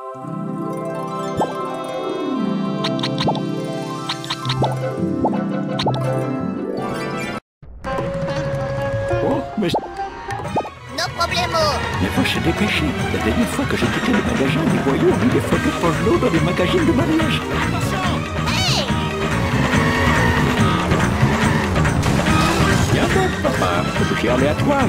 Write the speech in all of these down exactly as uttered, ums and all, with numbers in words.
Oh, mais... No problemo. Mais faut se dépêcher. La dernière fois que j'ai quitté le magasin, les voyous ont mis des photos de Pojlo dans des magazines de mariage. Hey! Viens donc, papa. C'est aléatoire.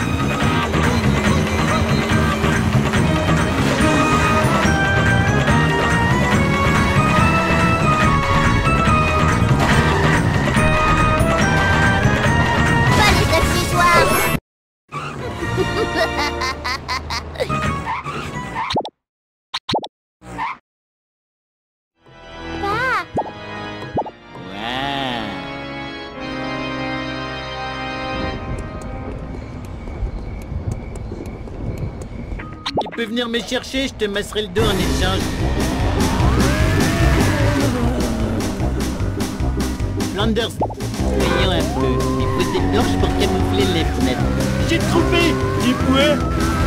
Pas les accessoires. Tu peux venir me chercher, je te masserai le dos en échange. Flanders, voyons un peu. Il faut des torches pour camoufler les fenêtres. J'ai trouvé du bois.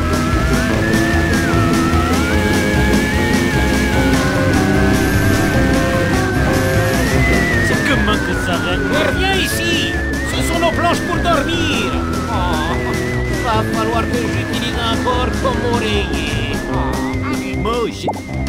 C'est comment que ça règne? Viens ici! Ce sont nos planches pour dormir! Oh, va falloir que j'utilise un corps comme oreiller. Oh. Moi, j'ai...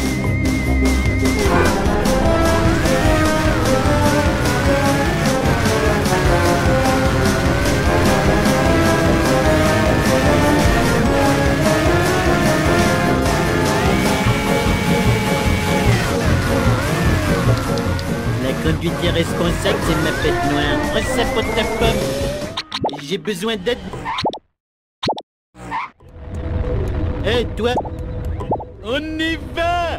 La conduite irresponsable, c'est ma bête noire. Prends ça pour ta pomme. J'ai besoin d'aide. Hé, hey, toi. On y va!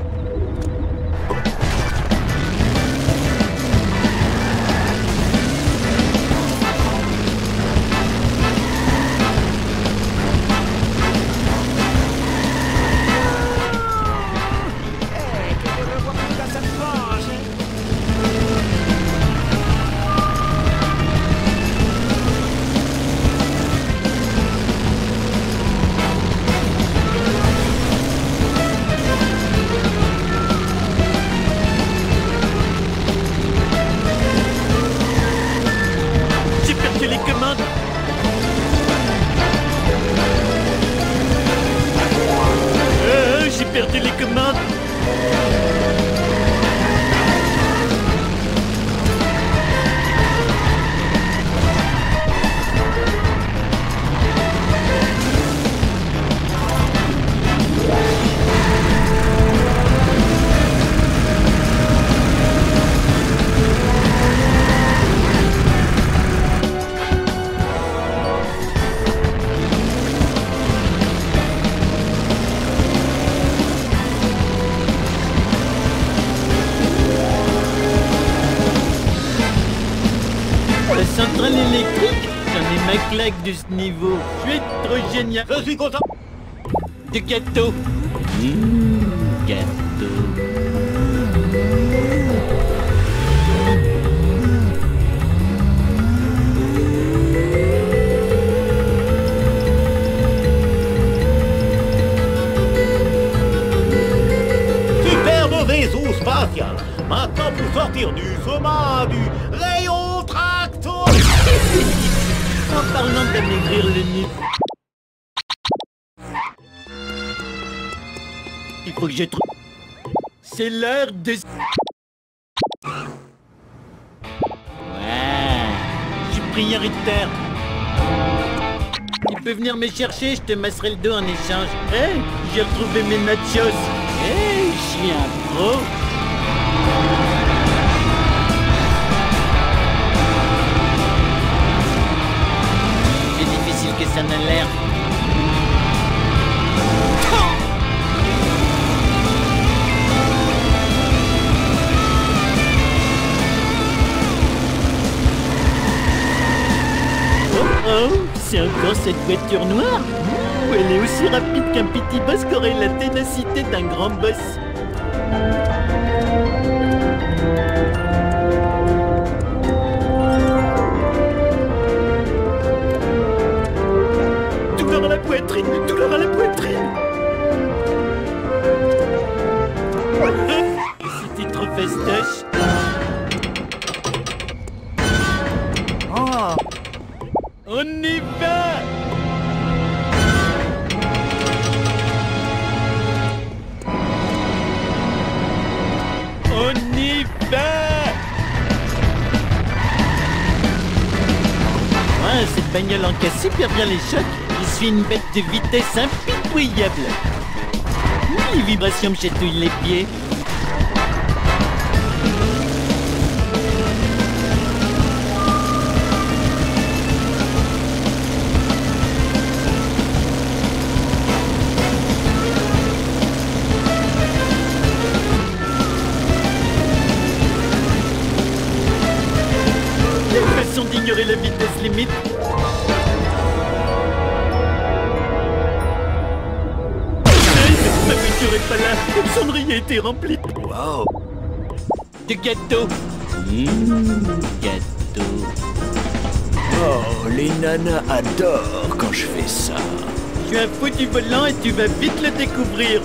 J'ai perdu les commandes. La centrale électrique, j'en ai ma claque de ce niveau. Je suis trop génial. Je suis content. Du gâteau. Mmh, gâteau. Superbe vaisseau spatial. Maintenant pour sortir du chemin du rayon tracteur. En parlant d'amaigrir le nez. Il faut que je trouve... C'est l'heure de... Ouais. Je suis prioritaire. Tu peux venir me chercher, je te masserai le dos en échange. Hé, hey, j'ai retrouvé mes nachos. Hé, hey, je suis un pro. C'est difficile que ça n'a l'air. Oh, c'est encore cette voiture noire. Ouh, elle est aussi rapide qu'un petit boss qui aurait la ténacité d'un grand boss. Douleur à la poitrine, douleur à la poitrine. C'était trop fastoche. Oh. On y va! On y va! Ah, cette bagnole encaisse super bien les chocs. Je suis une bête de vitesse impitoyable. Les vibrations me chatouillent les pieds. Quelle façon d'ignorer la vitesse limite. Ma voiture est pas là, le cendrier était rempli. Wow. De gâteaux. Mmh, gâteau. Oh, les nanas adorent quand je fais ça. Je suis un fou du volant et tu vas vite le découvrir.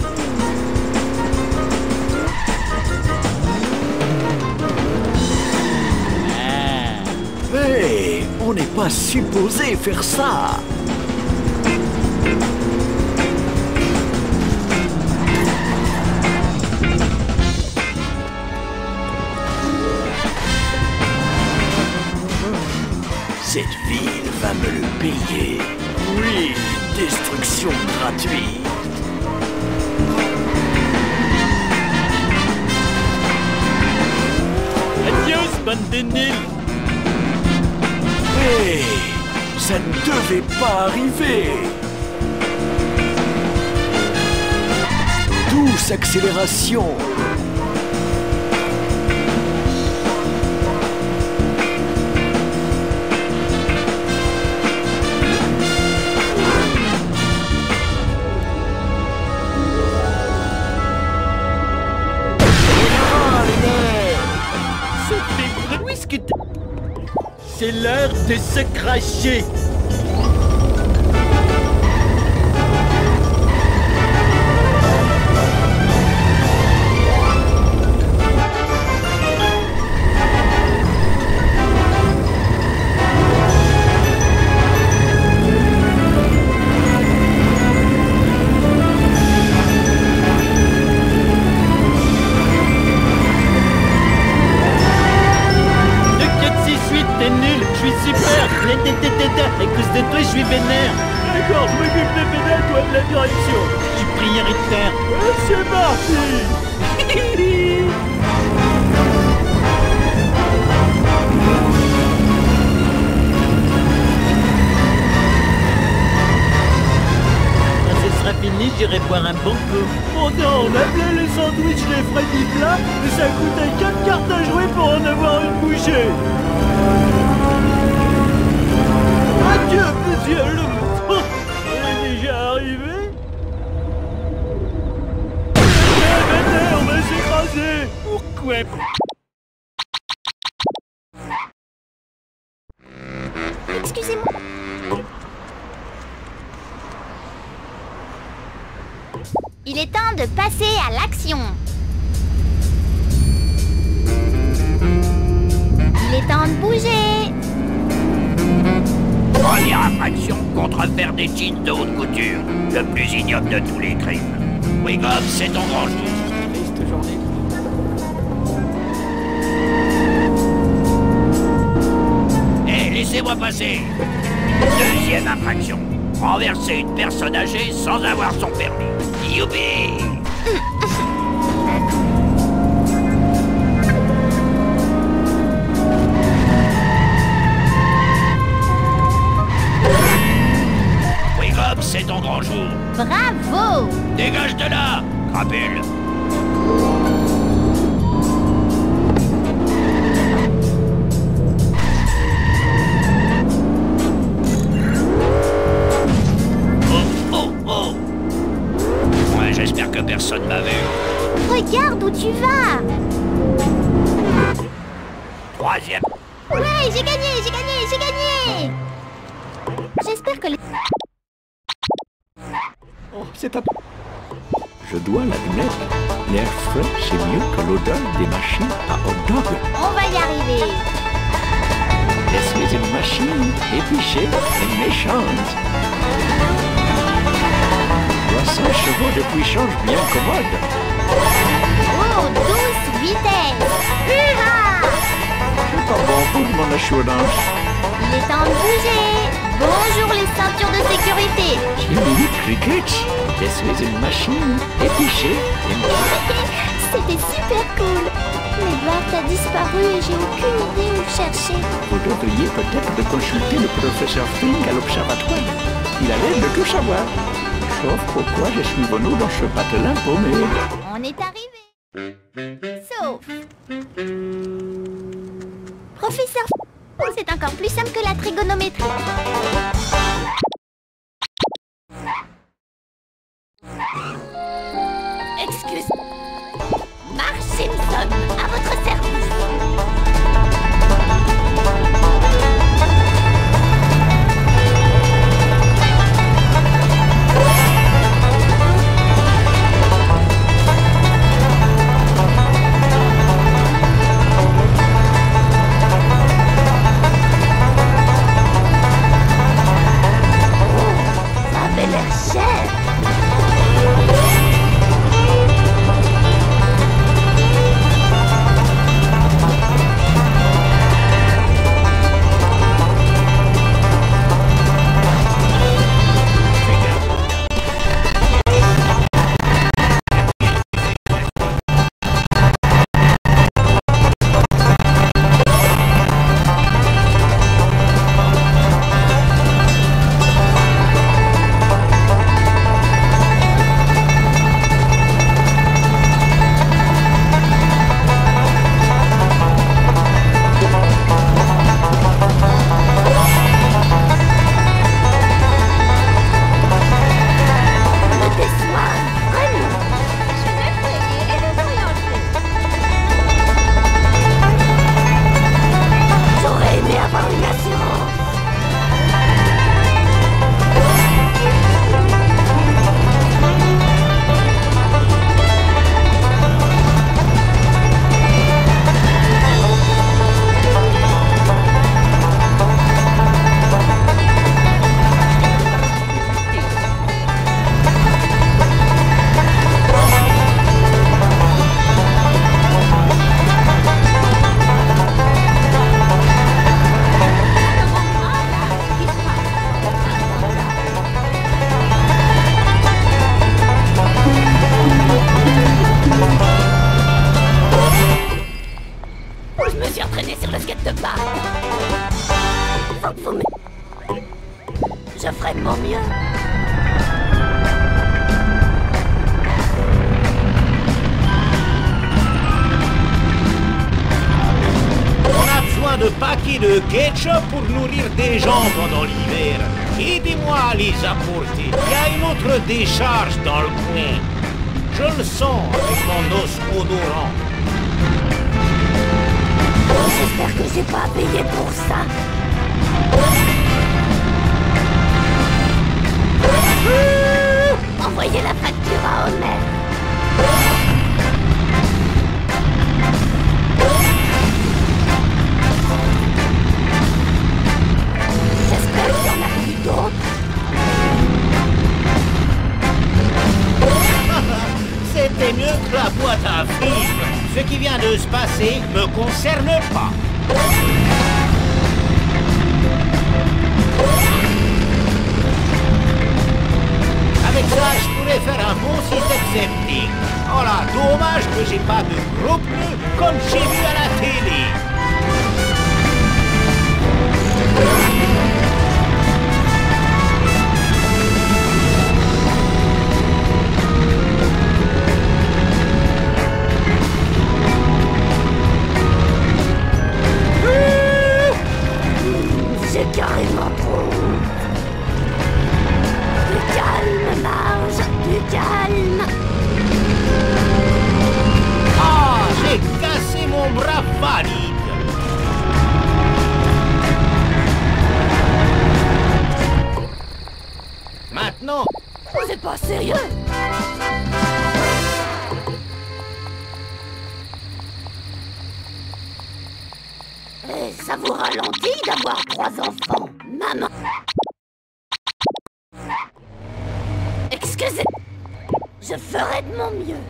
Hé, hey, on n'est pas supposé faire ça. Cette ville va me le payer. Oui, destruction gratuite. Adios, bande de nuls. Hé, ça ne devait pas arriver. Douce accélération. C'est l'heure de se cracher. À cause de toi, je suis vénère. D'accord, je m'occupe de pédales, toi de la direction. Je suis prioritaire. Et c'est parti. Quand ce sera fini, j'irai boire un bon coup. Oh non, on appelait les sandwichs les Freddy Plat, mais ça coûtait quatre cartes à jouer pour en avoir une bouchée. Adieu, monsieur le mouton. On est déjà arrivé. Venez, venez, on va s'écraser. Pourquoi? Excusez-moi. Il est temps de passer à l'action. Il est temps de bouger. Première infraction, contrefaire des jeans de haute couture. Le plus ignoble de tous les crimes. Wigop, c'est ton grand jour. Triste journée. Hé, laissez-moi passer. Deuxième infraction, renverser une personne âgée sans avoir son permis. Youpi! Wigop, c'est ton grand jour. Bravo! Dégage de là, crapule. J'espère que personne m'a vu. Regarde où tu vas. Troisième. Ouais, j'ai gagné, j'ai gagné, j'ai gagné. J'espère que les... Oh, c'est un... Je dois l'admettre. L'air frais, c'est mieux que l'odeur des machines à hot dog. On va y arriver. Je suis une machine épichée et méchante. trois cents chevaux de puissance bien commode. Oh, douce vitesse. Hurrah! C'est pas bon pour mon assurance. Il est temps de bouger. Bonjour les ceintures de sécurité. Jimmy Cricket, je suis une machine épichée et méchante. C'était super cool. Mais Bart a disparu et j'ai aucune idée où le chercher. Vous devriez peut-être de consulter le professeur Fling à l'observatoire. Il a l'air de tout savoir. Sauf pourquoi je suis venu dans ce patelin paumé. On est arrivé. Sauf. Professeur, c'est encore plus simple que la trigonométrie. Excuse. Marge Simpson, à votre service. Je ferai de mon mieux. On a besoin de paquets de ketchup pour nourrir des gens pendant l'hiver. Aidez-moi à les apporter. Il y a une autre décharge dans le coin. Je le sens avec mon os odorant. J'espère que j'ai pas à payer pour ça. Envoyez la facture à Homer. J'espère qu'il y en a plus d'autres. C'était mieux que la boîte à fibres. Ce qui vient de se passer me concerne pas. Avec ça, je pourrais faire un bon système septique. Oh là, dommage que j'ai pas de gros pneus comme j'ai vu à la télé. C'est carrément trop. Du calme, Marge, du calme. Ah, j'ai cassé mon bras valide. d'avoir trois enfants. Maman. Excusez. Je ferai de mon mieux.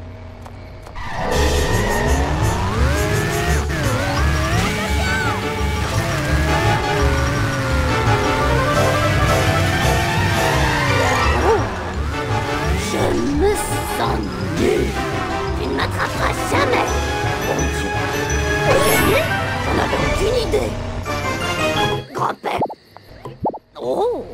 Je me sens nul. Tu ne m'attraperas jamais. Mon Dieu. Gagner? J'en avais aucune idée. Grand-père. Oh.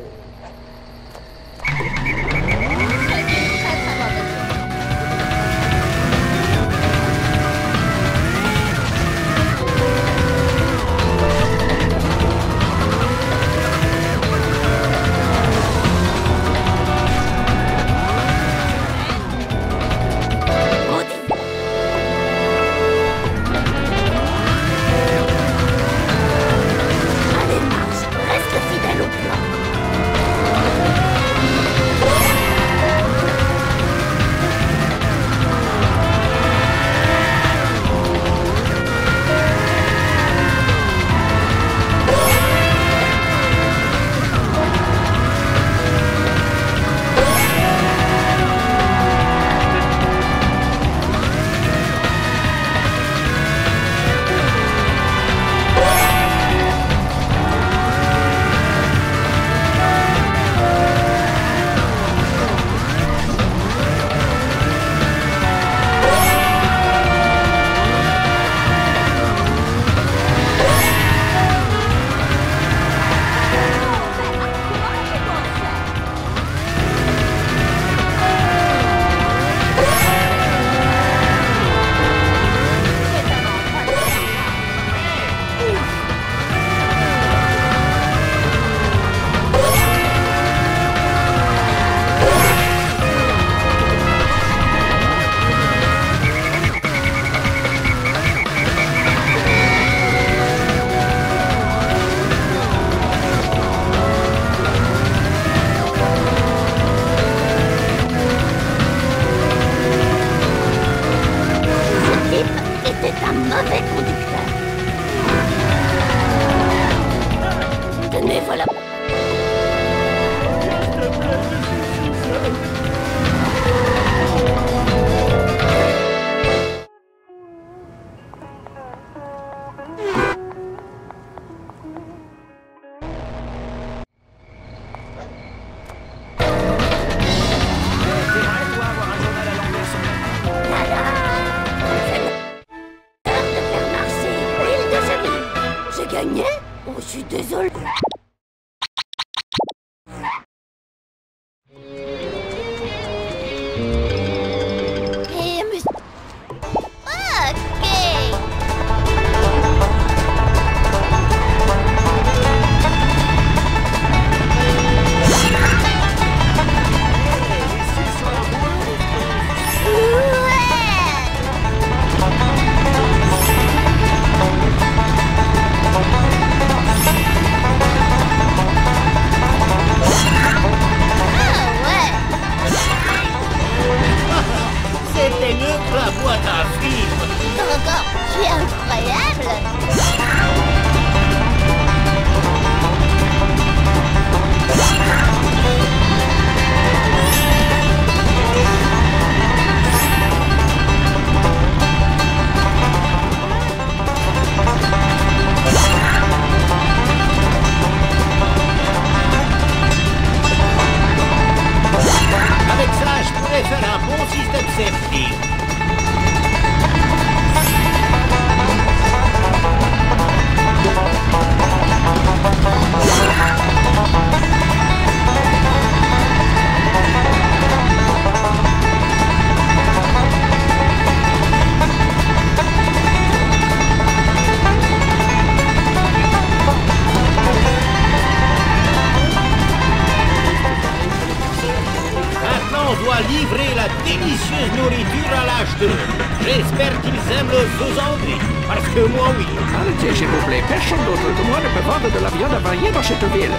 livrer la délicieuse nourriture à l'âge d'eux. J'espère qu'ils aiment le faisandis, parce que moi, oui. Arrêtez, s'il vous plaît. Personne d'autre que moi ne peut vendre de la viande avariée dans cette ville.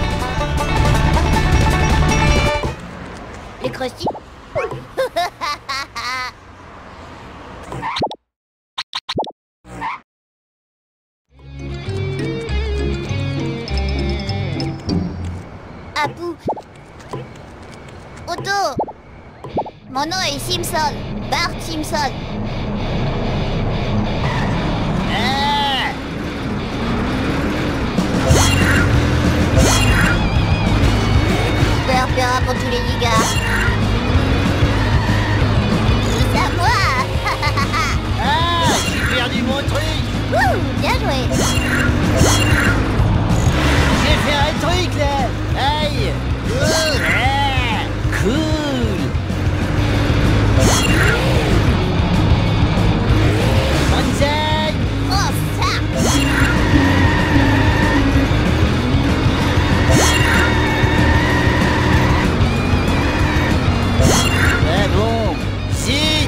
Les crusty. Mon nom est Simpson. Bart Simpson. Ah! Super opéra pour tous les ligas. Tout à moi. Ah! J'ai perdu mon truc! Wouh, bien joué. J'ai fait un truc là! Aïe! Oh, ah, cool! Banzai! Oh, ça. Ah bon! Zut!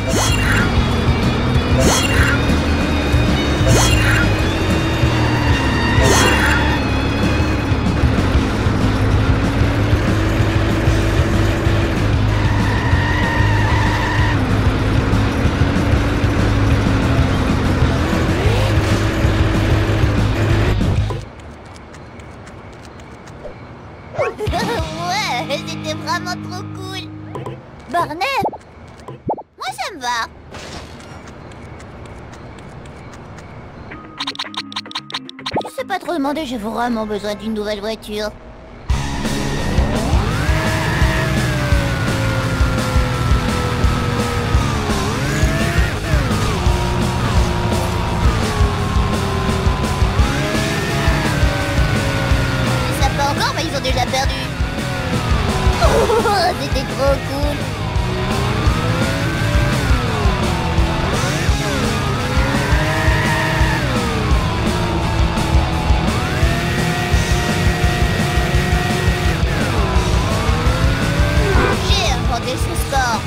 Ouais, c'était vraiment trop cool. Barnett, moi ça me va. Je sais pas trop demander, j'ai vraiment besoin d'une nouvelle voiture. Ils savent pas encore, mais ils ont déjà perdu. Oh, c'était trop cool. J'ai inventé ce sport.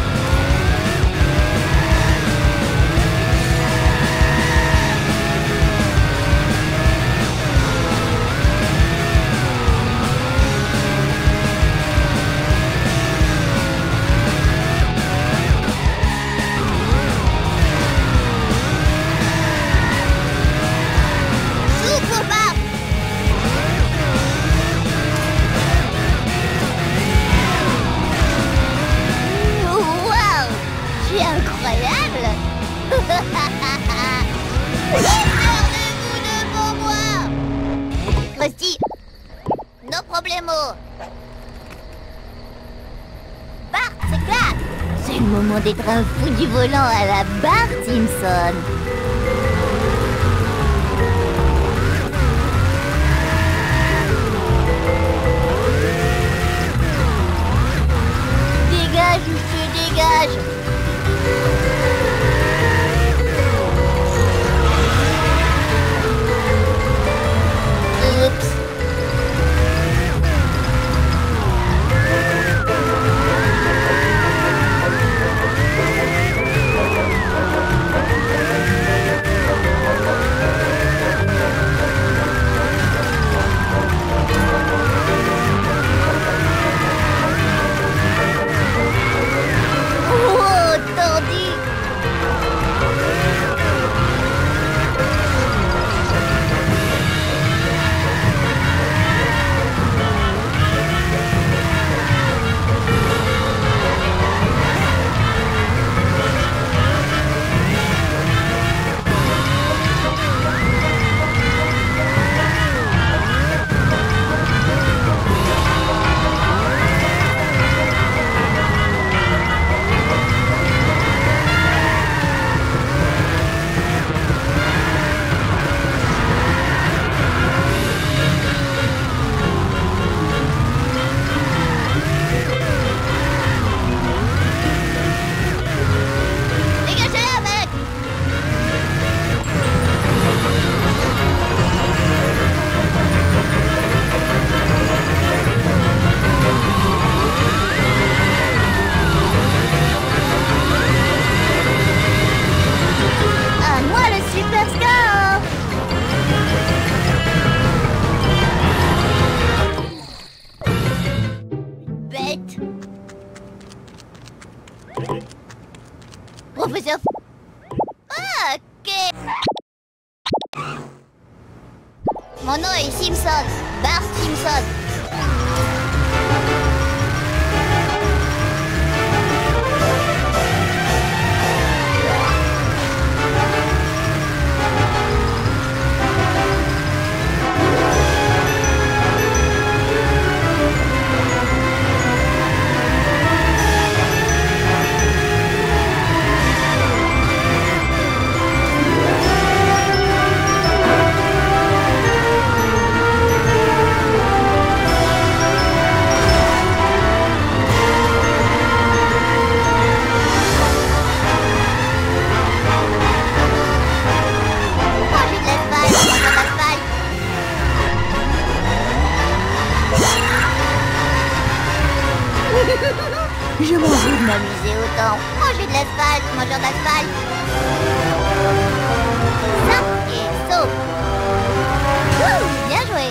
Super Bart. Waouh, c'est incroyable. Regardez-vous devant moi. Krusty, no problemo. Bart, c'est clair. C'est le moment d'être un fou du volant à la Bart Simpson. Dégage, monsieur, dégage. Oups. Oh, tordu. Dégagez-la, mec. À moi le super score. Bête. Professeur. Ah, ok. Mon nom est Simpson. Bart Simpson. mangeur d'asphalte. Ça, et saut. Ouh, bien joué.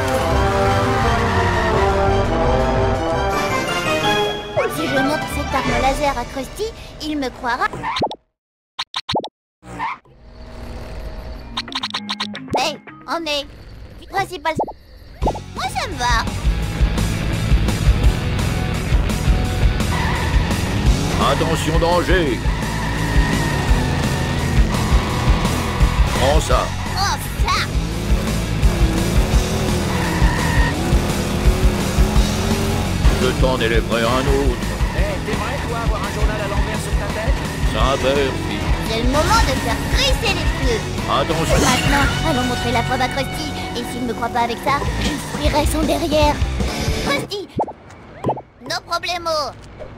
Si je montre cette arme laser à Krusty, il me croira. Hey, on est principal. Moi, ça me va. Attention, danger. Prends ça. Oh, ça. Je t'en délivrerai un autre. Hey, t'aimerais, toi, avoir un journal à l'envers sur ta tête? Ça perd, fille. C'est le moment de faire crisser les pneus. Attention. Maintenant, allons montrer la preuve à Krusty. Et s'il ne me croit pas avec ça, je frierai son derrière. Krusty, no problemo.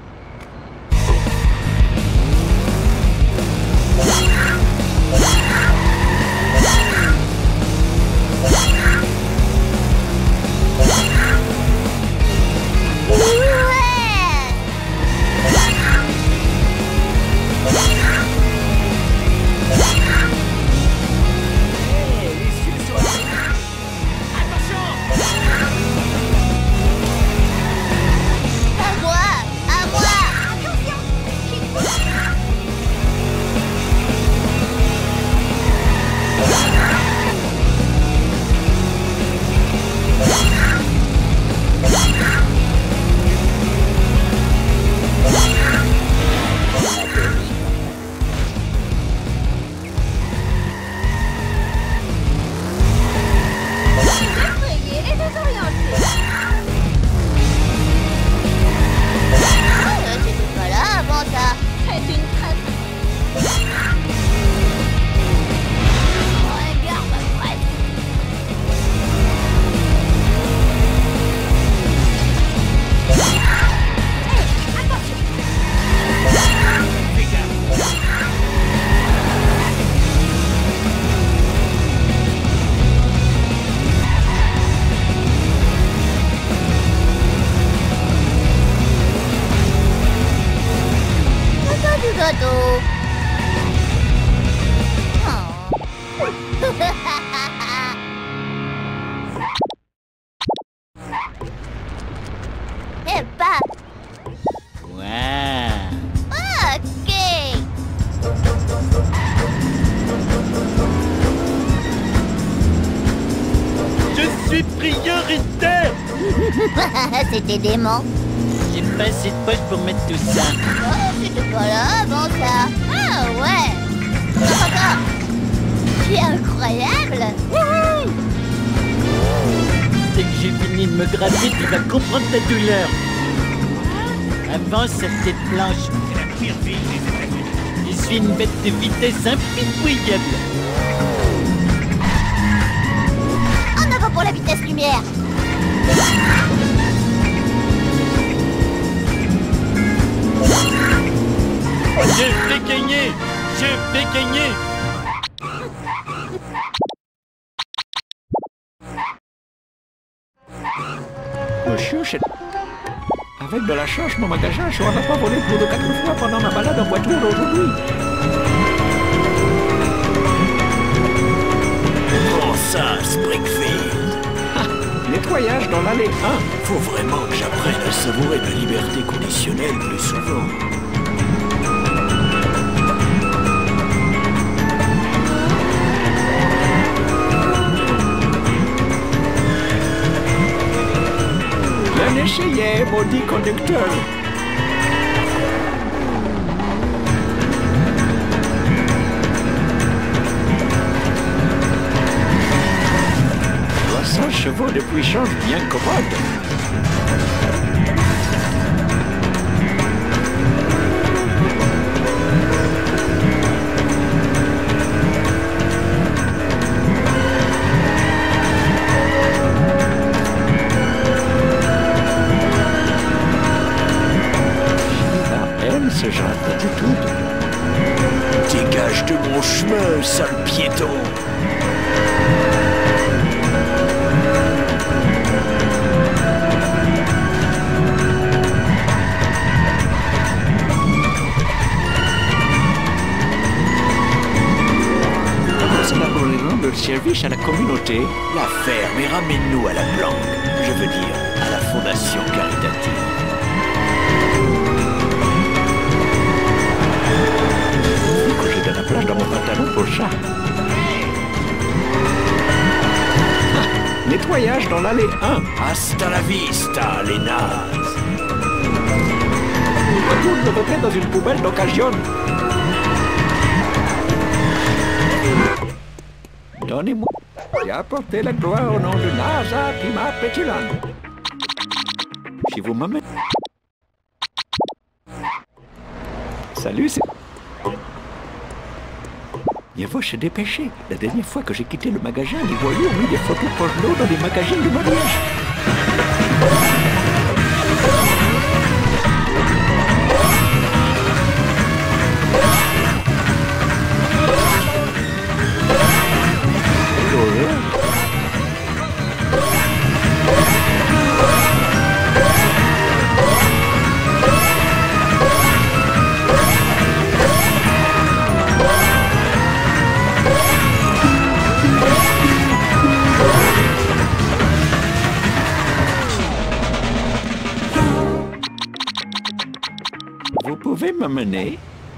gâteau. Oh. Eh pas. Ouais. Ok. Je suis prioritaire. C'était dément. J'ai pas assez de poche pour mettre tout ça. Oh, c'était pas là avant ça. Ah ouais. Encore, encore. Tu es incroyable. Wouhou. Dès que j'ai fini de me gratter, tu vas comprendre ta douleur. Avance cette petite planche. C'est la pire ville des États-Unis. Je suis une bête de vitesse impitoyable. En avant pour la vitesse lumière. Je vais gagner. Je vais gagner. Monsieur, c'est... Avec de la chance, mon magasin, je n'en ai pas volé plus de quatre fois pendant ma balade en voiture d'aujourd'hui. Comment ça, Springfield? Ah, nettoyage dans l'allée un. Faut vraiment que j'apprenne à savourer la liberté conditionnelle plus souvent. Bien essayé, maudit conducteur. soixante chevaux de puissance bien commode. Ce genre d'attitude. Dégage de mon chemin, sale piéton! de service à la communauté. La ferme et ramène-nous à la planque. Je veux dire, à la fondation caritative. Vu que j'ai de la place dans mon pantalon pour ça. Ah, nettoyage dans l'allée un. Hasta la vista, les nazes. Retourne le retrait dans une poubelle d'occasion. Donnez-moi. J'ai apporté la gloire au nom de Nasa Prima Pétulant. Si vous m'amenez... Salut, c'est... Il faut se dépêcher. La dernière fois que j'ai quitté le magasin, les voyous ont mis des photos porno dans des magazines de mariage. Vous pouvez m'amener?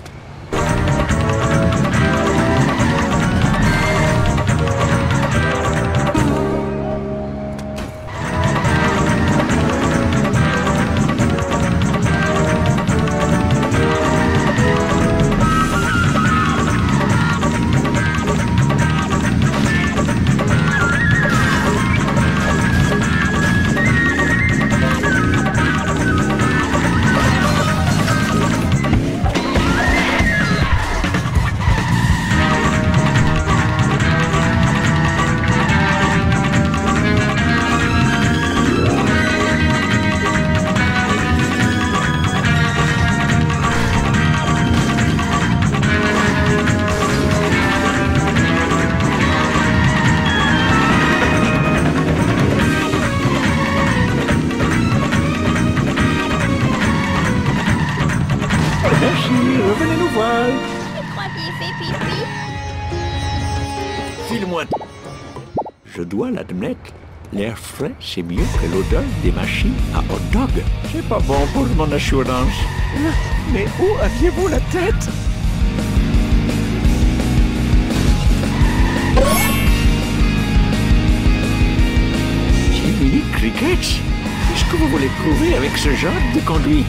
Merci, revenez nous voir. Je crois qu'il fait pipi. File-moi. Je dois l'admettre, l'air frais, c'est mieux que l'odeur des machines à hot dog. C'est pas bon pour mon assurance. Mais où aviez-vous la tête? Jiminy Crickets, qu'est-ce que vous voulez prouver avec ce genre de conduite?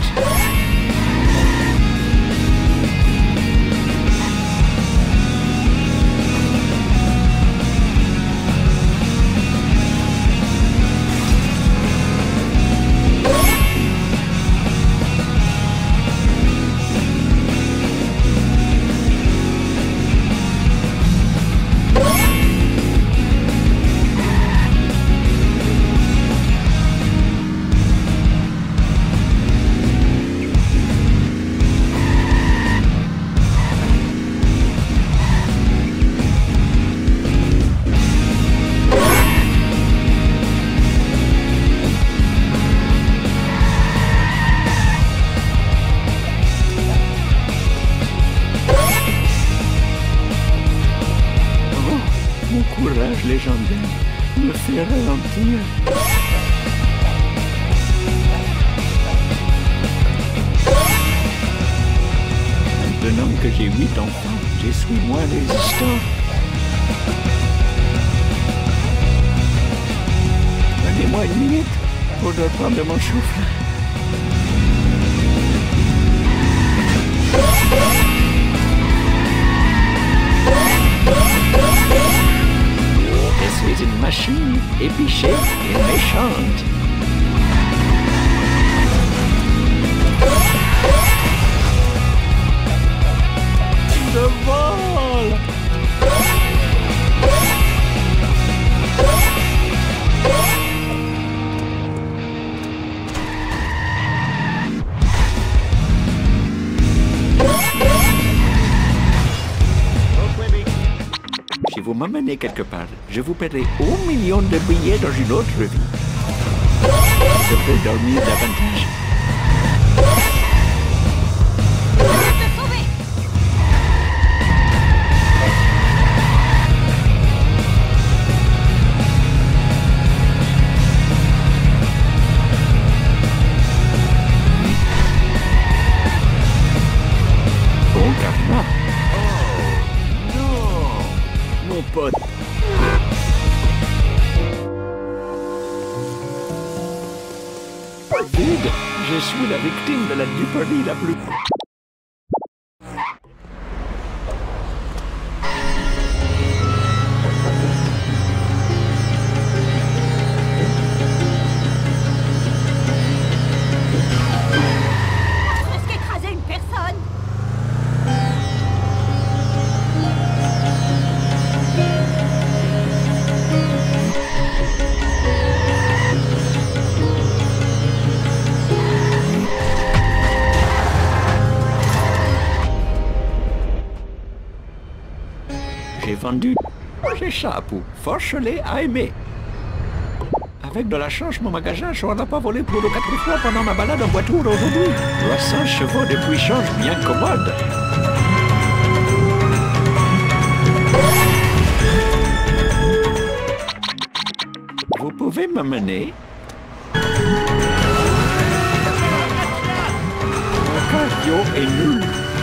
Mon courage légendaire me fait ralentir. Maintenant que j'ai huit enfants, je suis moins résistant. Donnez-moi une minute pour reprendre mon souffle. Je suis une machine épichée et méchante. Je vole. Si vous m'amenez quelque part, je vous paierai un million de billets dans une autre vie. Je peux dormir davantage. pote. Vide, je suis la victime de la duperie la plus... Presque écrasé une personne. J'ai vendu... J'ai chapeau. Forchelet a aimé. Avec de la chance, mon magasin sera pas volé plus de quatre fois pendant ma balade en voiture aujourd'hui. trois cents chevaux de puissance bien commode. Vous pouvez m'amener? Mon cardio est nul.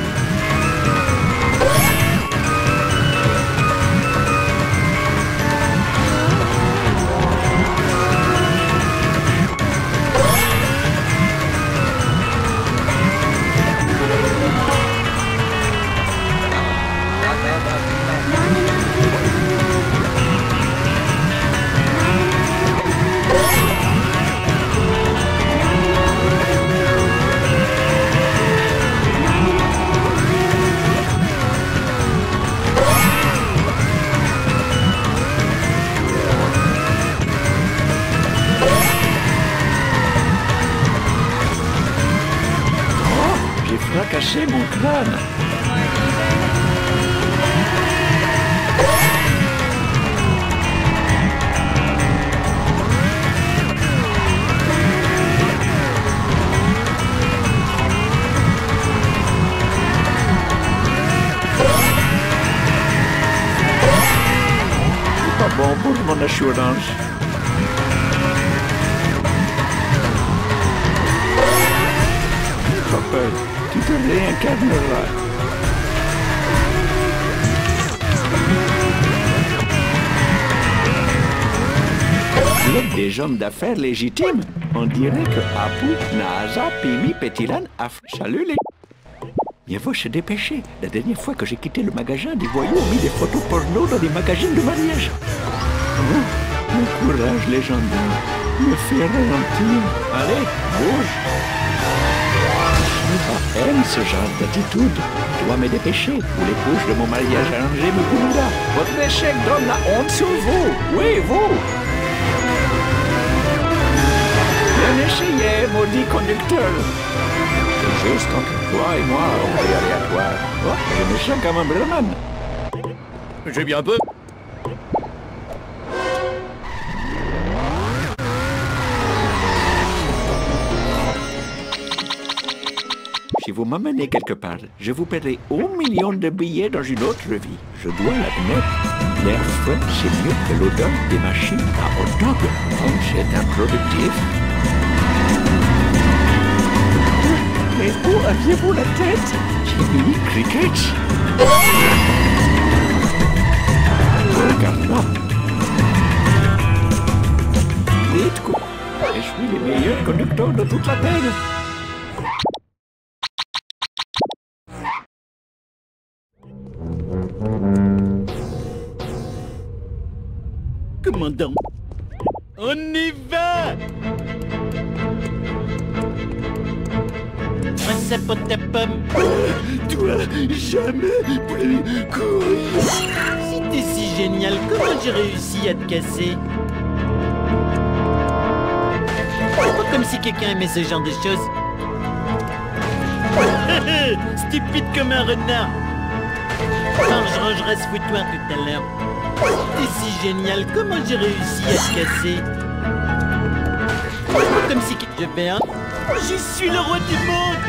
Cacher mon crâne. C'est pas bon pour mon assurance. Pas peur. Tu te réincarneras. Club des hommes d'affaires légitimes. On dirait que Apu, Naasa, Pimi, Petilan, Af... Salut les... Mieux vaut se dépêcher. La dernière fois que j'ai quitté le magasin, des voyous ont mis des photos porno dans des magazines de mariage. Oh, le courage légendaire me fait ralentir. Allez, bouge. Je aime ce genre d'attitude. Je dois me dépêcher ou les couches de mon mariage arrangé me brûlera. Votre échec donne la honte sur vous. Oui, vous. Bien essayé, maudit conducteur. C'est juste entre toi et moi, objet aléatoire. Oh, je me sens comme un brahman. J'ai bien peu. Si vous m'amenez quelque part, je vous paierai un million de billets dans une autre vie. Je dois l'admettre, l'air frais, c'est mieux que l'odeur des machines à hot dog. Donc c'est improductif. Mais où aviez-vous la tête? Jiminy Cricket? Regarde-moi. Vite, quoi. Je suis le meilleur conducteur de toute la terre. Commandant, on y va! Un sapot à pomme. Toi, jamais plus courir. Si t'es si génial, comment j'ai réussi à te casser? C'est pas comme si quelqu'un aimait ce genre de choses. Stupide comme un renard. Enfin, je rangerai ce foutoir tout à l'heure. T'es si génial, comment j'ai réussi à te casser? C'est pas comme si je vais, hein? Je suis le roi du monde!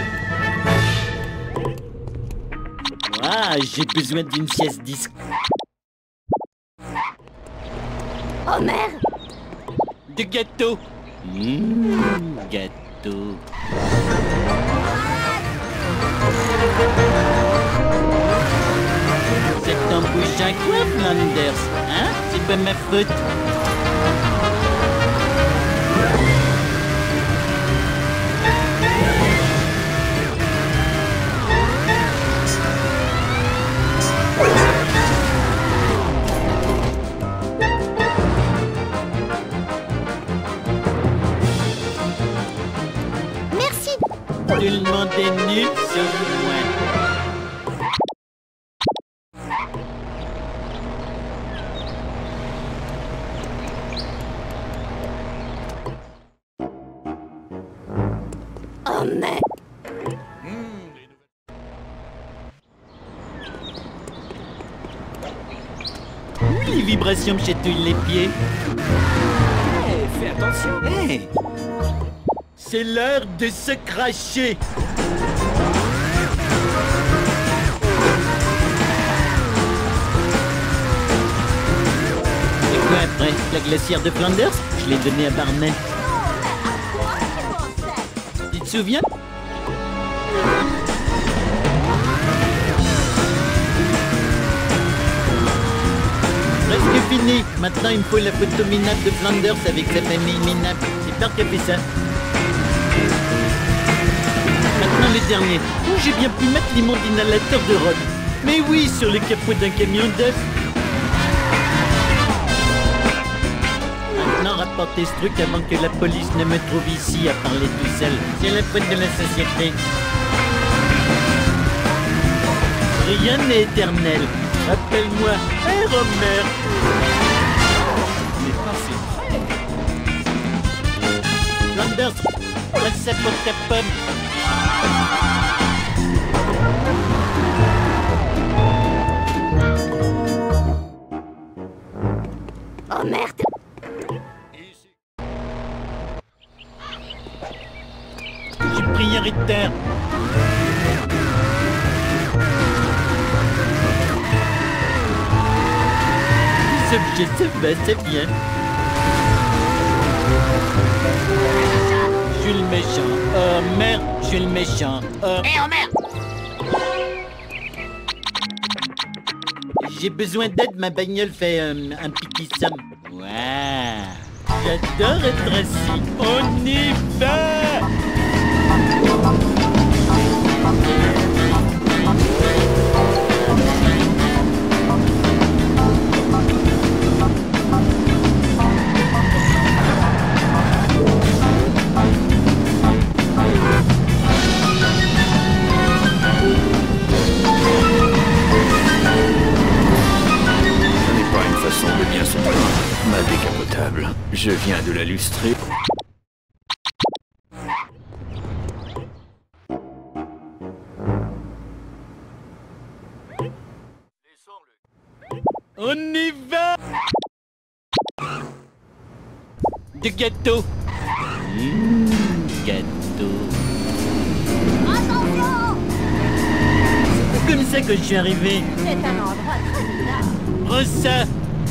Ah, j'ai besoin d'une sieste disque. Homer! De gâteau! Mmh, gâteau. Cette embouche mange à quoi, Flanders? Hein? C'est pas ma faute. Merci. Tout le monde est nul, sauf moi. Oh merde. Les vibrations me chatouillent les pieds. Hey, fais attention. Hey. C'est l'heure de se cracher. Et quoi après? La glacière de Flanders? Je l'ai donnée à Barney. Tu te souviens? Presque fini. Maintenant, il me faut la photo minable de Flanders avec sa famille minable. C'est Bart qui a fait ça. Maintenant, le dernier. Où j'ai bien pu mettre l'immonde inhalateur de Ron. Mais oui, sur le capot d'un camion d'œufs. Maintenant, rapportez ce truc avant que la police ne me trouve ici à parler tout seul. C'est la faute de la société. Rien n'est éternel. Appelle-moi Hey Homer. Mais pas c'est vrai. Flanders, passe ça pour ta pomme. Oh merde. J'ai prioritaire. Les objets, ça va, c'est bien. Je suis le méchant. Oh merde, je suis le méchant. Oh. Hé, Homer! J'ai besoin d'aide, ma bagnole fait euh, un pipi somme. Waouh! J'adore être assis. On y va! Façon de bien se prendre. Ma décapotable. Je viens de la lustrer. On y va! Du gâteau. Mmh, gâteau. Attention! C'est comme ça que je suis arrivé. C'est un endroit très bizarre. Prends ça.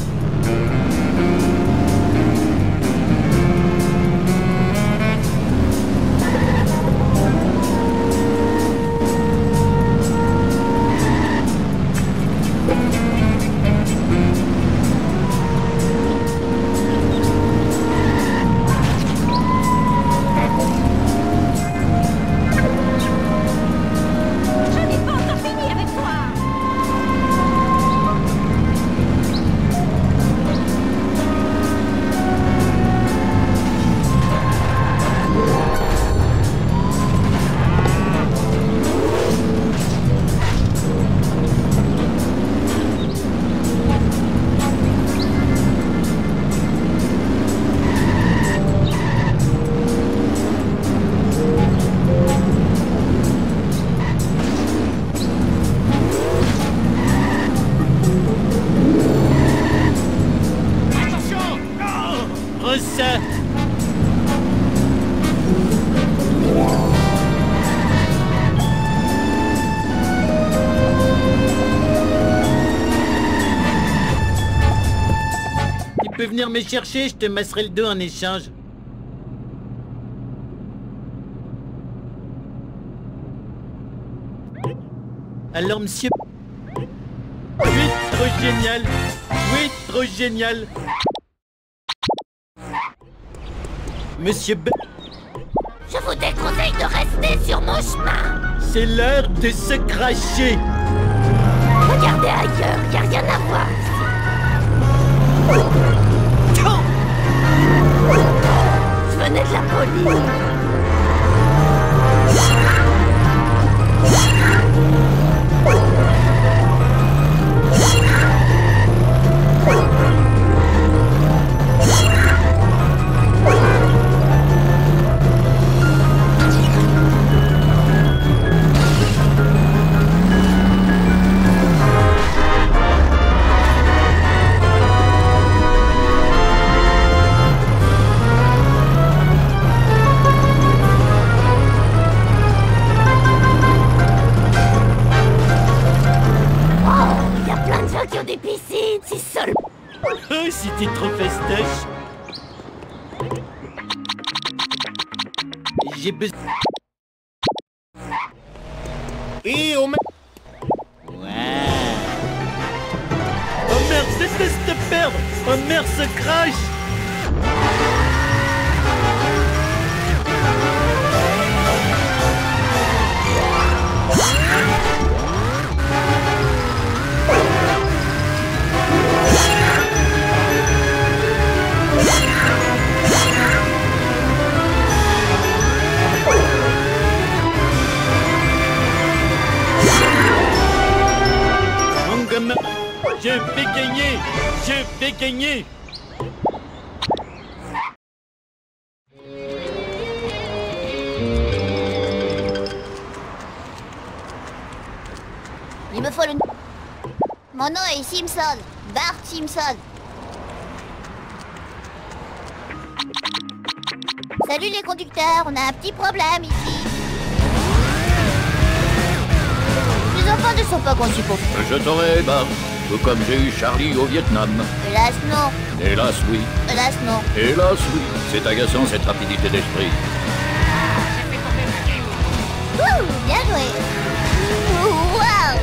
Ça. Tu peux venir me chercher, je te masserai le dos en échange. Alors, monsieur... huit trop génial. Oui, trop génial. Monsieur B... Je vous déconseille de rester sur mon chemin. C'est l'heure de se cracher. Regardez ailleurs, y a rien à voir ici. Je venais de la police. Des piscines, si seul. Oh, c'était trop fastoche. J'ai besoin... Et on... Ouais. Oh merde, déteste te perdre. Oh merde, ce crash. Je vais gagner! Je vais gagner! Il me faut le... Mon nom est Simpson. Bart Simpson. Salut les conducteurs, on a un petit problème ici. Les enfants ne sont pas conçus pour... Je t'aurai, Bart. Tout comme j'ai eu Charlie au Vietnam. Hélas non. Hélas, oui. Hélas non. Hélas, oui. C'est agaçant, cette rapidité d'esprit. Ouh, bien joué. Ouh, wow.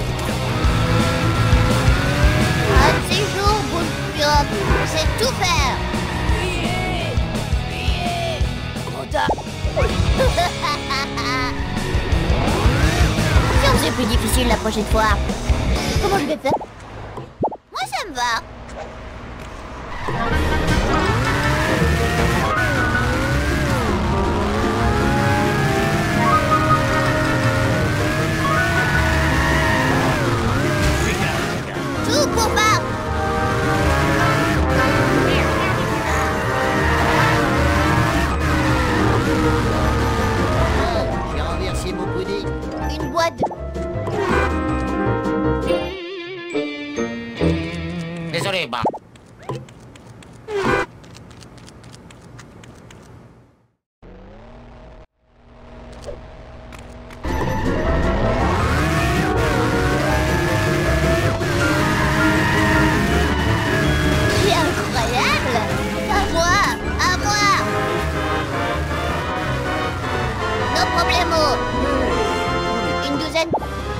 Un de ces jours, boule de pirogue, c'est tout faire. Si on faisait plus difficile la prochaine fois. Comment je vais faire? Moi ça me va. Tout pour Bart. J'ai renversé mon pudding. Une boîte de... Désolé, Bart. C'est incroyable. À moi, à moi. No problemo. Une douzaine.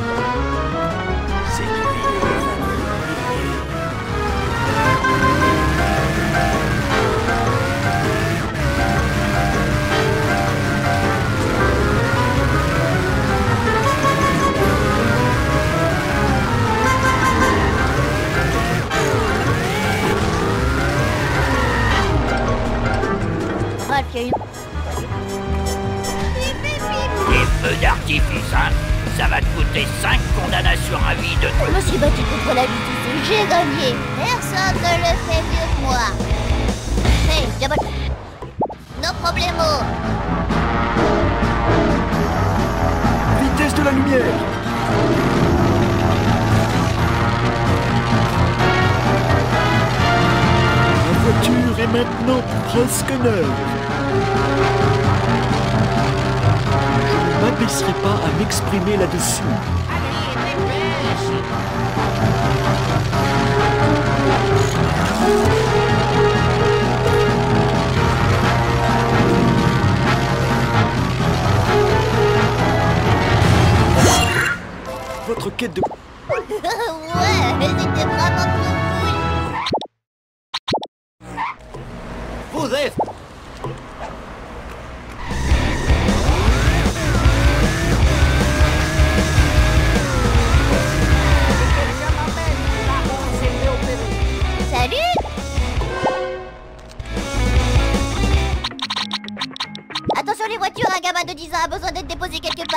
Bref, il y a une... Les feux d'artifice, hein? Ça va te coûter cinq condamnations à vie de... Je me suis battu contre la vie ici. J'ai gagné. Personne ne le fait mieux que moi. Hey, diable. No problemo. Vitesse de la lumière. La voiture est maintenant presque neuve. Je ne m'abaisserai pas à m'exprimer là-dessus. Votre quête de... Ouais, c'était vraiment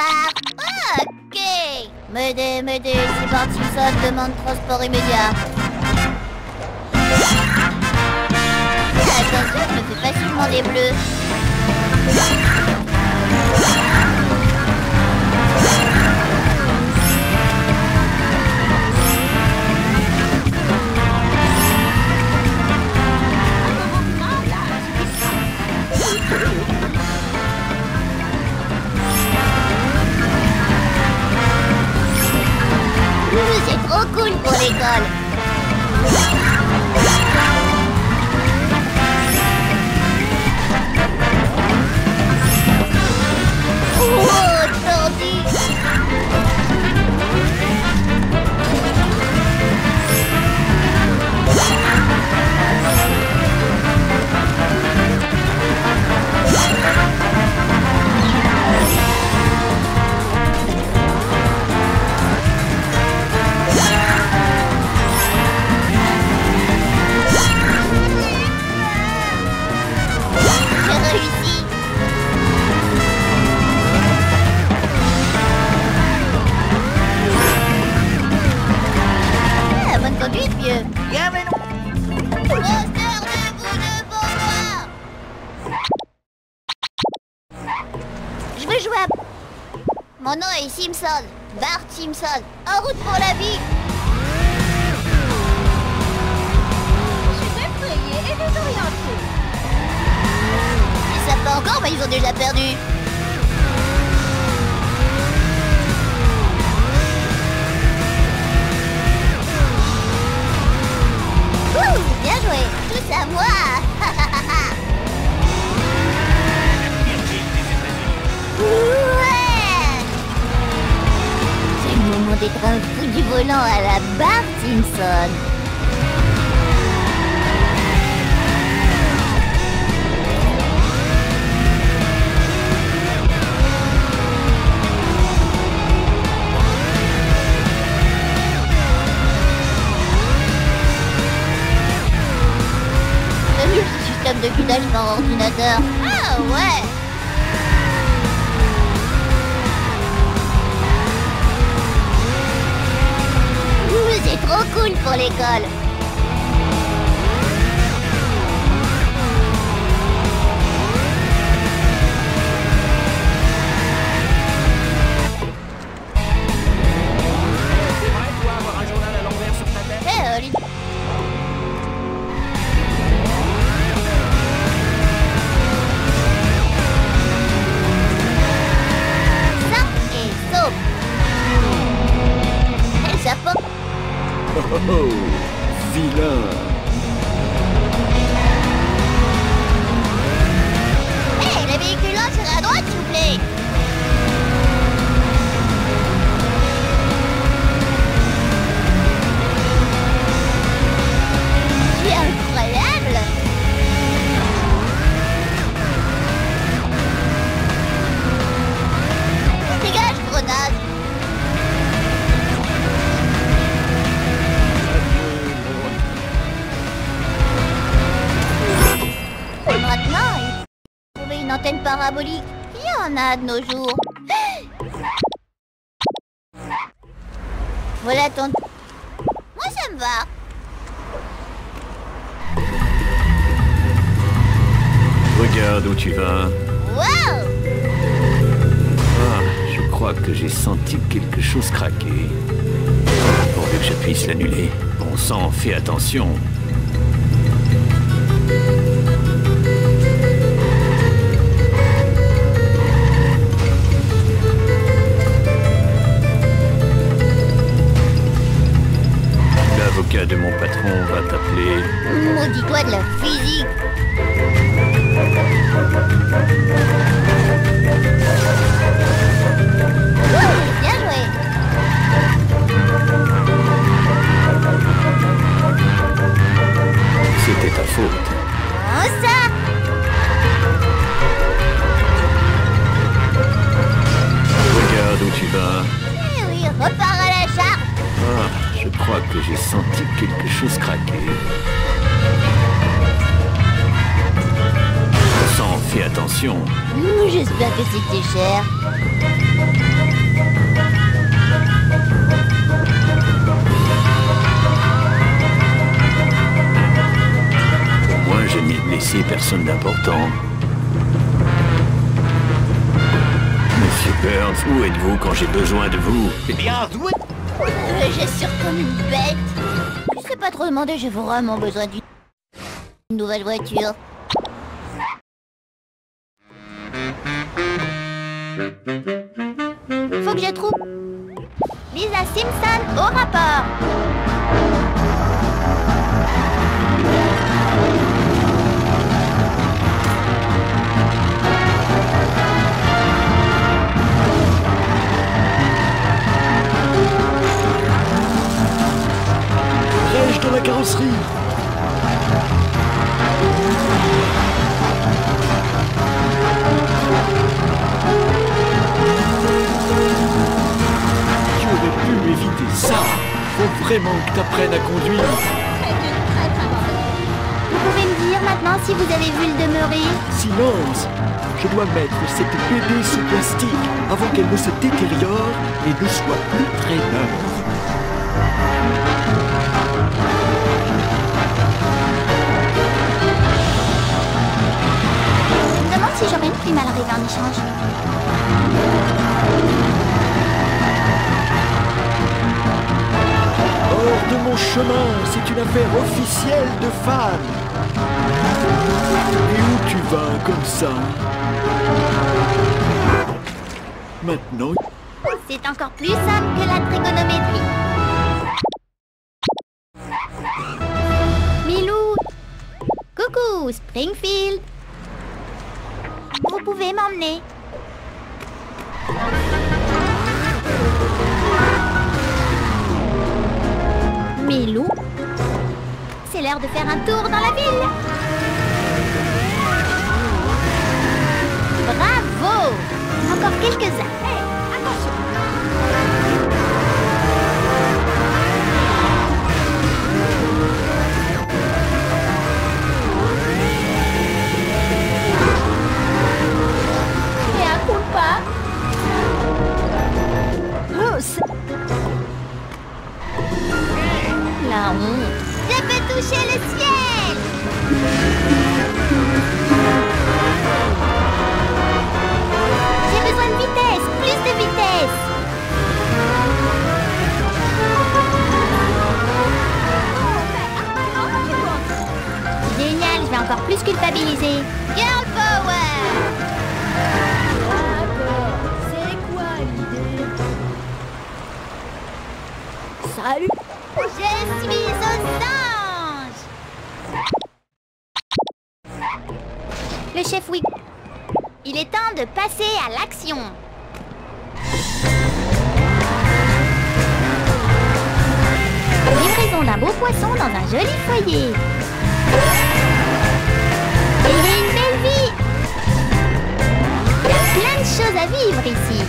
voir. Ok. M'aider, m'aider, si Bart Simpson demande transport immédiat. Attention, je me fais facilement des bleus. C'est trop cool pour l'école. Oh, tordu. Je veux jouer à... Mon nom est Simpson, Bart Simpson, en route pour la vie. Je suis effrayée et désorientée. Ils savent pas encore, mais ils ont déjà perdu. Ouh, bien joué, tout à moi. Ouais. C'est le moment d'être un fou du volant à la Bart Simpson. T'as vu le système de guidage par ordinateur? Ah ouais. C'est trop cool pour l'école. C'est vrai, toi, avoir un journal à l'envers sur ta tête? Eh, Oli. Ça et sauf. Elle s'apporte. Oh, oh, oh, vilain. Hey, les véhicules là, c'est à droite, s'il vous plaît. C'est incroyable. Dégage, grenade. Maintenant, il faut trouver une antenne parabolique. Il y en a de nos jours. Voilà ton... Moi, ça me va. Regarde où tu vas. Wow! Ah, je crois que j'ai senti quelque chose craquer. Pourvu que je puisse l'annuler. Bon sang, fais attention. L'avocat de mon patron va t'appeler. Maudis-toi de la physique. Ouh, bien joué. C'était ta faute. Oh, ça. Regarde où tu vas. Eh oui, repars à la charge. Ah, je crois que j'ai senti quelque chose craquer. Sans Fais attention. Mmh, J'espère que c'était cher. Au moins, je n'ai blessé personne d'important. Monsieur Burns, où êtes-vous quand j'ai besoin de vous? Bien doué. Euh, J'assure comme une bête. Je ne serais pas trop demandé, j'ai vraiment besoin d'une nouvelle voiture. Faut que je trouve Lisa Simpson au rapport. Rêche dans la carrosserie. Tu aurais pu éviter ça. Faut vraiment que t'apprennes à conduire. Vous pouvez me dire maintenant si vous avez vu le demeurer? Silence. Je dois mettre cette bébé sous plastique avant qu'elle ne se détériore et ne soit plus très neuve. Je me demande si j'aurai une prime à l'arrivée en échange. Hors de mon chemin, c'est une affaire officielle de fans. Et où tu vas comme ça? Maintenant, C'est encore plus simple que la trigonométrie. Milou! Coucou, Springfield! Vous pouvez m'emmener? Milou? C'est l'heure de faire un tour dans la ville! Bravo! Encore quelques-uns. Hey, attention! Et un coup pas. Oh, c'est... La honte. Je peux toucher le ciel! J'ai besoin de vitesse, plus de vitesse. Génial, je vais encore plus culpabiliser. Girl power! D'accord, c'est quoi l'idée? Salut! Je suis aux anges! Le chef Wick. Il est temps de passer à l'action. Livraison d'un beau poisson dans un joli foyer. Il y a une belle vie. Il y a plein de choses à vivre ici.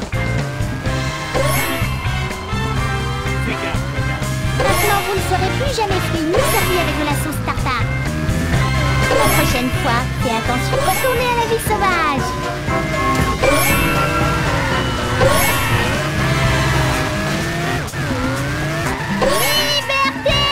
Maintenant, vous ne serez plus jamais frit ni servi avec de la sauce tartare. La prochaine fois, fais attention, retournez à la vie sauvage. Liberté!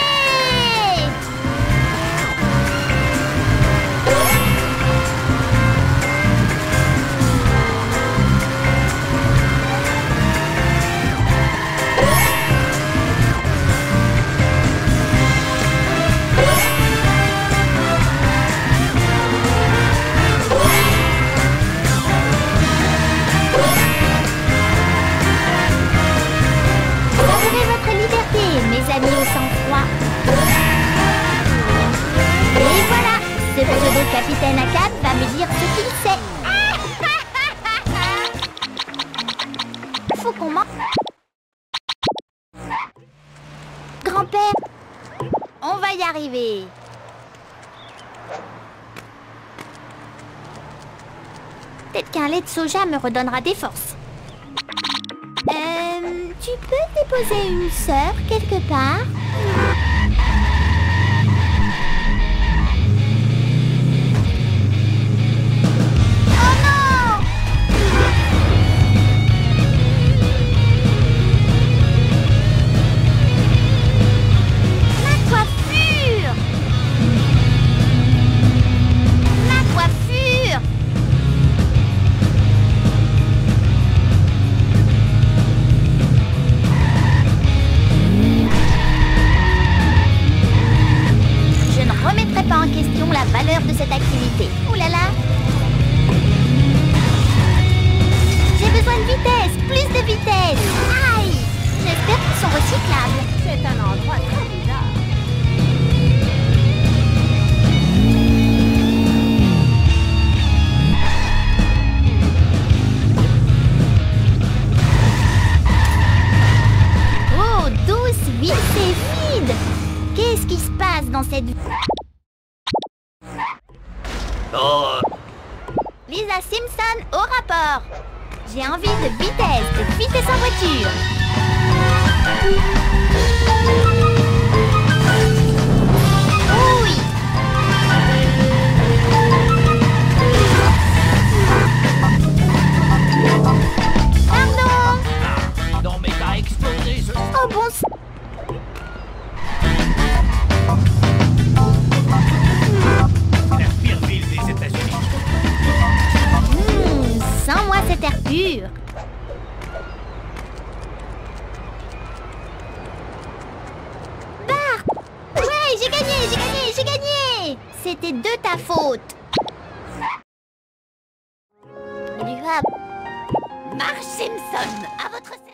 Mes amis au sang-froid. Et voilà, ce pseudo-capitaine à cap va me dire ce qu'il sait. Faut qu'on mange. Grand-père, on va y arriver. Peut-être qu'un lait de soja me redonnera des forces. Euh, tu peux déposer une sœur quelque part? l'horreur de cette activité. Ouh là là. J'ai besoin de vitesse, plus de vitesse. Aïe. J'espère qu'ils sont recyclables. C'est un endroit très bizarre. Oh, douce, vite et vide. Qu'est-ce qui se passe dans cette... Oh, Lisa Simpson au rapport. J'ai envie de vitesse, de vitesse en voiture. Oui. Pardon. non mais t'as explosé ce... Oh bon sang. La pire ville des États-Unis. Hmm, sans moi cet air pur. Bart! Ouais, j'ai gagné, j'ai gagné, j'ai gagné! C'était de ta faute. Il lui a... Marge Simpson, à votre service.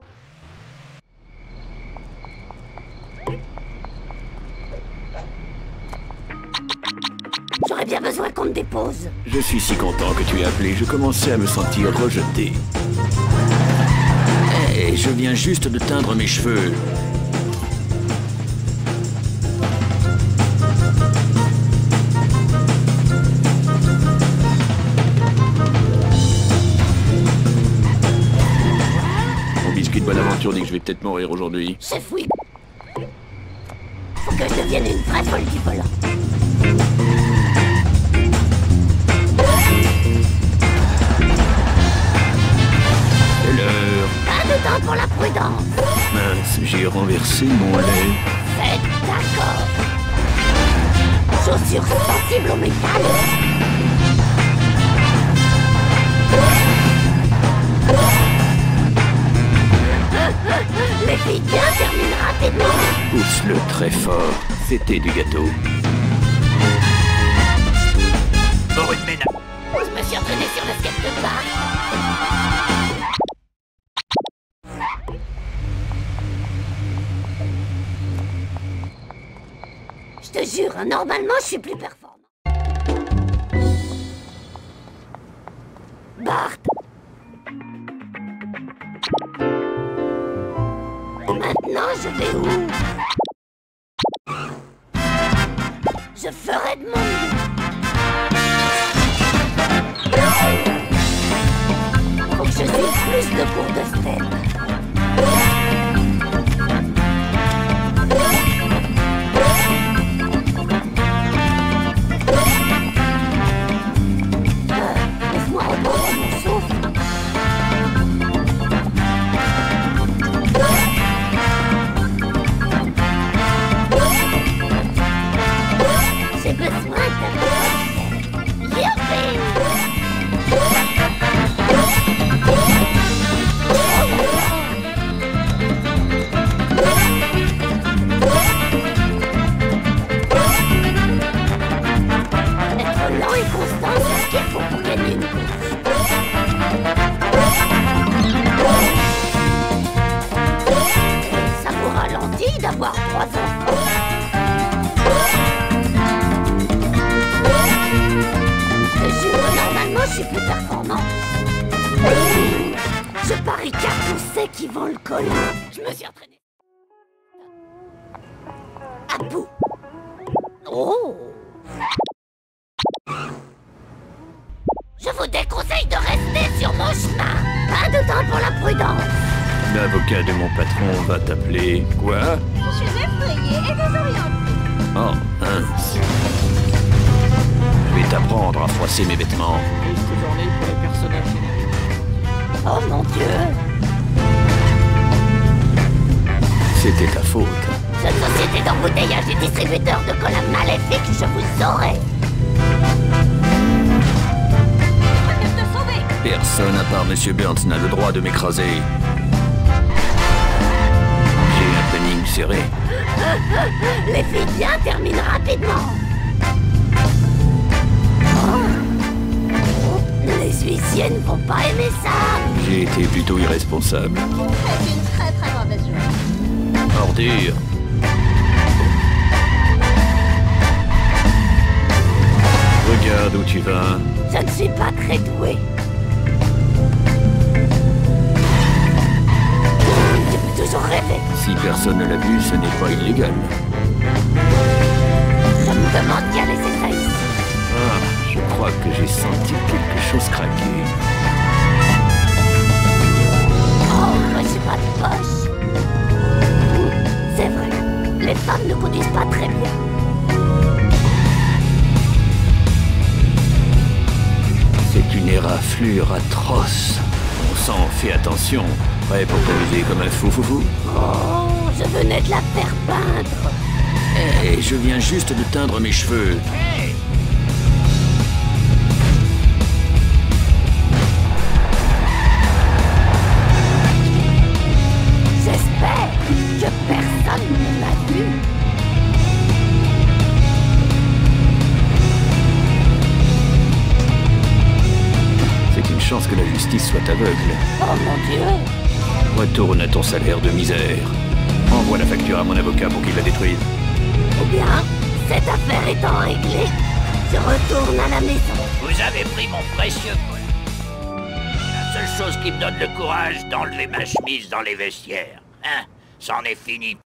J'aurais bien besoin qu'on te dépose. Je suis si content que tu aies appelé, je commençais à me sentir rejeté. Eh, je viens juste de teindre mes cheveux. Mon biscuit de bonne aventure dit que je vais peut-être mourir aujourd'hui. Chef, oui. Faut que je devienne une vraie folle du volant. C'est l'heure. Pas de temps pour la prudence. Mince, j'ai renversé mon lait. Faites d'accord. Chaussures sensibles au métal. Les filles bien terminent rapidement. Pousse-le très fort. C'était du gâteau. Pour une ménage. Je me suis entraîné sur le skate de bar. Je te jure, hein, normalement, je suis plus performant. Bart. Maintenant, je vais où? Je ferai de mon mieux. Faut que je suive plus de cours de step. Euh, laisse-moi reprendre mon souffle. J'ai besoin de... Youpi! Être lent et constant, c'est ce qu'il faut pour gagner une course. Ça vous ralentit d'avoir trois enfants. Je te jure, normalement, je suis plus performant. Je parie qu'à tous ceux qui vont le coller. Je me suis entraîné. À bout. Oh. Je vous déconseille de rester sur mon chemin. Pas de temps pour la prudence. L'avocat de mon patron va t'appeler. Quoi? Je suis effrayée et désorientée. Oh, mince. Je vais t'apprendre à froisser mes vêtements. Triste journée pour les personnages génériques. Oh mon Dieu. C'était ta faute. Cette société d'embouteillage et distributeur de cola maléfique, je vous aurai. Je vais te sauver. Personne à part Monsieur Burns n'a le droit de m'écraser. J'ai un planning serré. Les filles bien terminent rapidement. Les huissiers ne vont pas aimer ça. J'ai été plutôt irresponsable. C'est une très très mauvaise journée. Ordure. Regarde où tu vas. Je ne suis pas très doué. Je peux toujours rêver. Si personne ne l'a vu, ce n'est pas illégal. Je me demande qui a laissé ça ici. Ah, je crois que j'ai senti quelque chose craquer. Oh, moi j'ai pas de poche. C'est vrai, les femmes ne conduisent pas très bien. C'est une éraflure atroce. On s'en fait attention. Prêt pour t'amuser comme un fou fou fou. Oh, je venais de la faire peindre. Eh, je viens juste de teindre mes cheveux. Hey, J'espère que personne ne m'a vu. C'est une chance que la justice soit aveugle. Oh mon Dieu. Retourne à ton salaire de misère. Envoie la facture à mon avocat pour qu'il la détruise. Eh bien, cette affaire étant réglée, je retourne à la maison. vous avez pris mon précieux coin. La seule chose qui me donne le courage d'enlever ma chemise dans les vestiaires. Hein, c'en est fini.